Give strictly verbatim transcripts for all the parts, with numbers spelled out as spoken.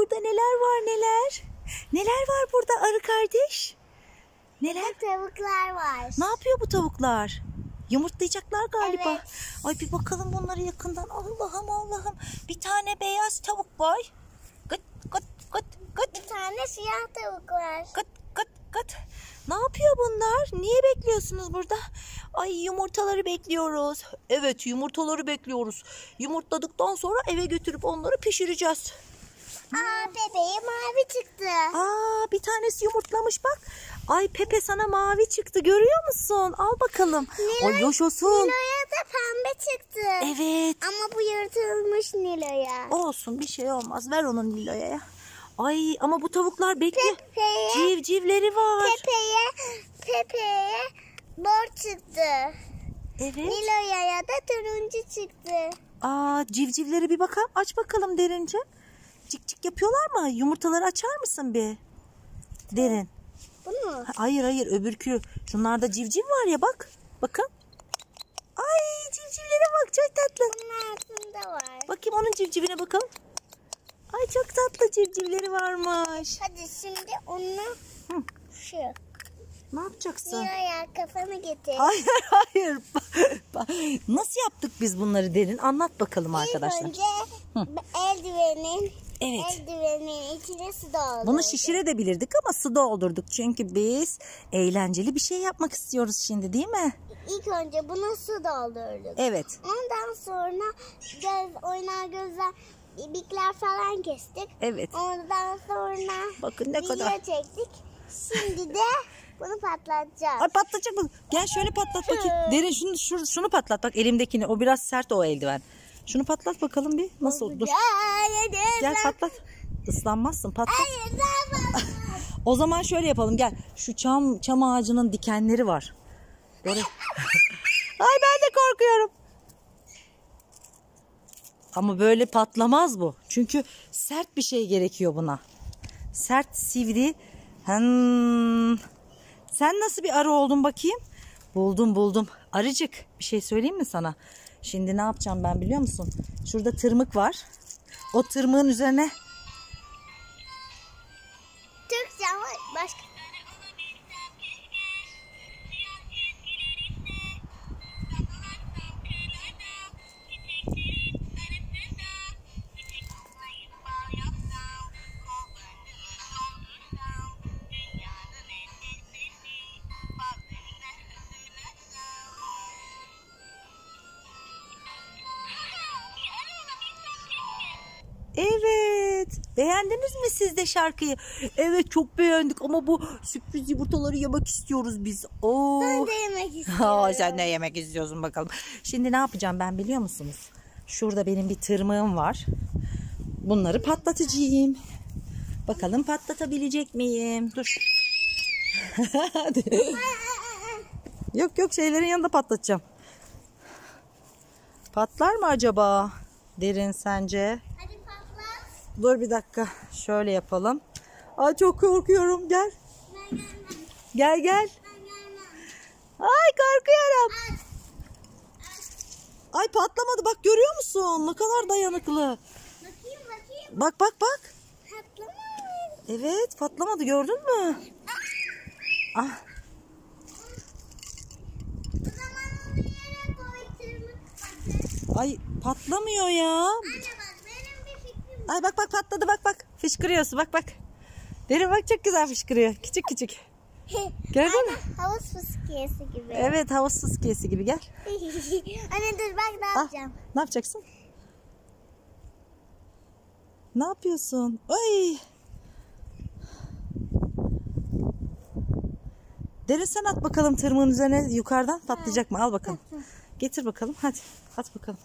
burada neler var neler. Neler var burada arı kardeş? Neler? Tavuklar var. Ne yapıyor bu tavuklar? Yumurtlayacaklar galiba. Evet. Ay bir bakalım bunları yakından. Allah'ım Allah'ım. Bir tane beyaz tavuk var. Gıt gıt gıt gıt. Bir tane siyah tavuk var. Gıt gıt gıt. Ne yapıyor bunlar? Niye bekliyorsunuz burada? Ay yumurtaları bekliyoruz. Evet yumurtaları bekliyoruz. Yumurtladıktan sonra eve götürüp onları pişireceğiz. Aa, bebeğe mavi çıktı. Aa bir tanesi yumurtlamış bak. Ay Pepe sana mavi çıktı görüyor musun? Al bakalım. Nilo, Ay yaşasın. Nilo'ya da pembe çıktı. Evet. Ama bu yırtılmış Nilo'ya. Olsun bir şey olmaz. Ver onu Nilo'ya. Ay ama bu tavuklar bekliyor. Pepe'ye, Civcivleri var. Pepe'ye, Pepe'ye mor çıktı. Evet. Nilo'ya da turuncu çıktı. Aa civcivleri bir bakalım. Aç bakalım derince. Cik cik yapıyorlar mı? Yumurtaları açar mısın bir? Derin. Bunu? Hayır hayır öbürkü. Şunlarda civciv var ya bak. Bakın. Ay civcivlere bak çok tatlı. Bunun altında var. Bakayım onun civcivine bakalım. Ay çok tatlı civcivleri varmış. Hadi şimdi onu Hı. şu. Ne yapacaksın? Nilo'ya kafanı getir. Hayır hayır. Nasıl yaptık biz bunları Derin? Anlat bakalım arkadaşlar. İlk önce eldivenin, Evet. eldivenin içine su doldurduk. Bunu şişirebilirdik ama su doldurduk. Çünkü biz eğlenceli bir şey yapmak istiyoruz şimdi değil mi? İlk önce buna su doldurduk. Evet. Ondan sonra göz, oynar gözler, ibikler falan kestik. Evet. Ondan sonra Bakın ne video kadar. çektik. Şimdi de bunu patlatacağız. Ay patlayacak mı? Gel şöyle patlat bakayım. Derin şunu, şunu, şunu patlat bak elimdekini. O biraz sert o eldiven. Şunu patlat bakalım bir. Nasıl olur? Dur. Gel patlat. Islanmazsın patlat. Hayır, daha fazla. O zaman şöyle yapalım gel. Şu çam çam ağacının dikenleri var. Böyle. Ay ben de korkuyorum. Ama böyle patlamaz bu. Çünkü sert bir şey gerekiyor buna. Sert, sivri. Hmm. Sen nasıl bir arı oldun bakayım? Buldum buldum. Arıcık bir şey söyleyeyim mi sana? Şimdi ne yapacağım ben biliyor musun? Şurada tırmık var. O tırmığın üzerine Türkçe ama başka. evet. Beğendiniz mi siz de şarkıyı? Evet çok beğendik ama bu sürpriz yumurtaları yemek istiyoruz biz. Oo. Ben de yemek istiyorum. Aa, sen ne yemek istiyorsun bakalım. Şimdi ne yapacağım ben biliyor musunuz? Şurada benim bir tırmığım var. Bunları patlatacağım. Bakalım patlatabilecek miyim? Dur. Hadi. Yok yok şeylerin yanında patlatacağım. Patlar mı acaba? Derin sence? Hadi patlat. Dur bir dakika. Şöyle yapalım. Ay çok korkuyorum. Gel. Ben gelmem. Gel gel. Ben gelmem. Ay korkuyorum. Aç. Ay patlamadı. Bak görüyor musun? Ne kadar dayanıklı. Bakayım bakayım. Bak bak bak. Patlama. Evet patlamadı gördün mü? Ah. O zaman onu yere koy, tırmık patlat. Ay patlamıyor ya. Anne bak, benim bir fikrim var. Ay bak bak patladı bak bak. Fışkırıyorsun bak bak. Derin bak çok güzel fışkırıyor. Küçük küçük. Gördün mü? Havuz fıskiyesi gibi. Evet havuz fıskiyesi gibi gel. Anne dur bak ne Ah, yapacağım. ne yapacaksın? Ne yapıyorsun? Ay. Derin sen at bakalım tırmığın üzerine yukarıdan patlayacak mı? Al bakalım. Getir bakalım hadi. At bakalım.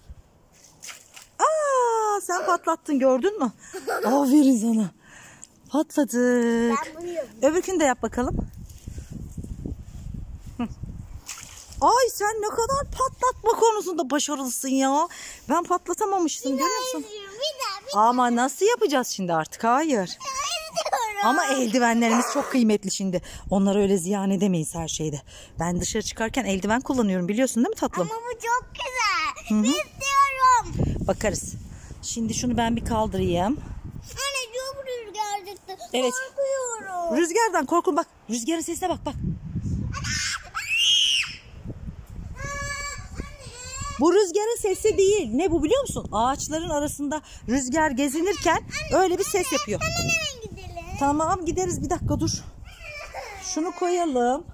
Aa, sen patlattın gördün mü? Aferin sana. Patladık. Ben bunu yapayım. Öbürkünü de yap bakalım. Hı. Ay sen ne kadar patlatma konusunda başarılısın ya. Ben patlatamamıştım görüyor musun? Bir daha bir daha Ama nasıl yapacağız şimdi artık? Hayır. istiyorum. Ama eldivenlerimiz çok kıymetli şimdi. Onları öyle ziyan edemeyiz her şeyde. Ben dışarı çıkarken eldiven kullanıyorum biliyorsun değil mi tatlım? Ama bu çok güzel. Hı hı. İstiyorum. Bakarız. Şimdi şunu ben bir kaldırayım. Anne Evet. Korkuyorum. Rüzgardan korkun bak. Rüzgarın sesine bak bak. Bu rüzgarın sesi değil. Ne bu biliyor musun? Ağaçların arasında rüzgar gezinirken öyle bir ses yapıyor. Hemen hemen gidelim. Tamam gideriz, bir dakika dur. Şunu koyalım.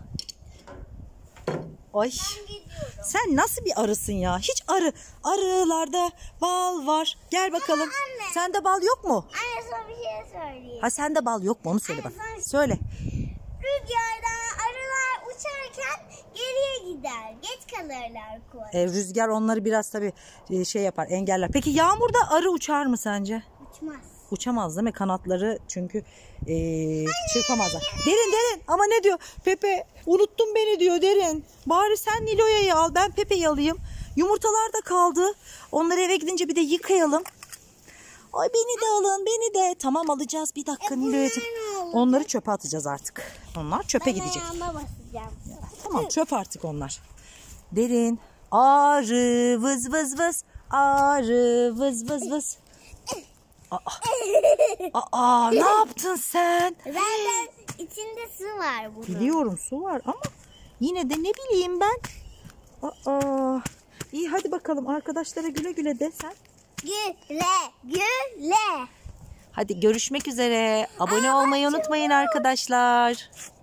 Ay. Sen nasıl bir arısın ya? Hiç arı. Arılarda bal var. Gel bakalım. Anne. Sende bal yok mu? Anne sana bir şey söyleyeyim. Ha sende bal yok mu? Onu söyle bak. Söyle. Rüzgardan arılar uçarken geriye gider. Geç kalırlar koy. E, rüzgar onları biraz tabii e, şey yapar, engeller. Peki yağmurda arı uçar mı sence? Uçmaz. Uçamaz değil mi? Kanatları çünkü e, çırpamazlar. Derin derin ama ne diyor? Pepe unuttun beni diyor Derin. Bari sen Nilo'yu al, ben Pepe'yi alayım. Yumurtalar da kaldı. Onları eve gidince bir de yıkayalım. Ay beni de alın, beni de. Tamam alacağız, bir dakika E, Nilo'ya. bunlar ne olacak? Onları çöpe atacağız artık. Onlar çöpe Ben gidecek. ayağıma basacağım. Tamam çöp artık onlar. Derin. Arı vız vız vız. Arı vız vız vız. Aa, aa, ne yaptın sen? Zaten içinde su var bunun. Biliyorum su var ama yine de ne bileyim ben. Aa, iyi hadi bakalım arkadaşlara güle güle de sen. Güle güle. Hadi görüşmek üzere. Abone olmayı unutmayın arkadaşlar.